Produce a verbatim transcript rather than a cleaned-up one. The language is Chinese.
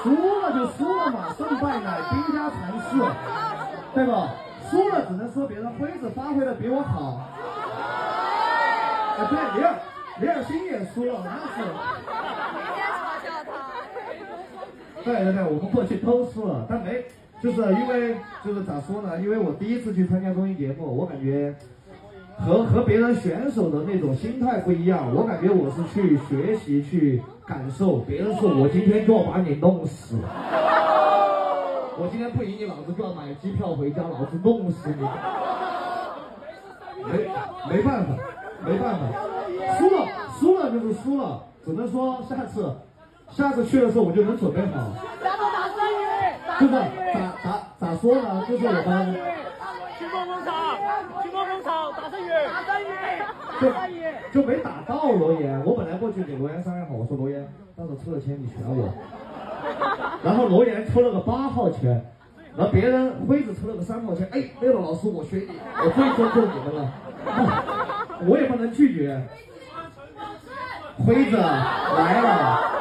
输了就输了嘛，胜败乃兵家常事，对吧？输了只能说别人辉子发挥的比我好。哎，对，李尔，李尔星也输了，那是。对对对，我们过去都输了，但没，就是因为就是咋说呢？因为我第一次去参加综艺节目，我感觉和和别人选手的那种心态不一样。我感觉我是去学习去感受，别人说我今天就要把你弄死，我今天不赢你，老子就要买机票回家，老子弄死你。没没办法，没办法，输了输了就是输了，只能说下次。下次去的时候我就能准备好，就是咋咋咋说呢？就是我们去梦工厂，去梦工厂打胜宇，打胜宇， 就就没打到罗岩。我本来过去给罗岩商量好，我说罗岩，到时候出了签你选我。然后罗岩出了个八号签，然后别人辉子出了个三号签。哎，六楼老师我选你，我最尊重你们了，我也不能拒绝。辉子来了。